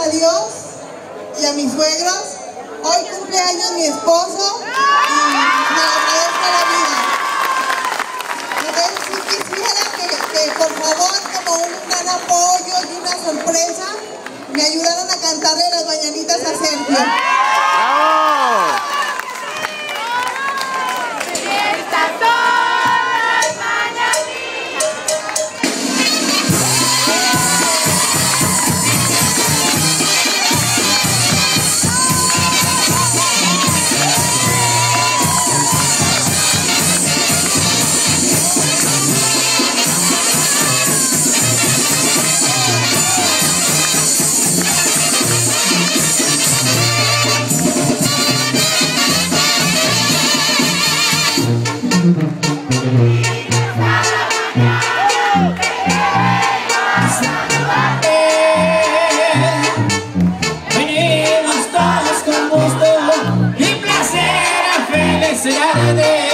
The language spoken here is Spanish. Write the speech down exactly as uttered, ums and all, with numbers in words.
a Dios y a mis suegros. Hoy cumpleaños mi esposo y me agradezco la vida. Entonces, si quisiera que, que por favor, como un gran apoyo y una sorpresa, me ayudaron a cantarle las mañanitas a Sergio. ¡Bravo! Venimos todos con gusto y placer a felicidad de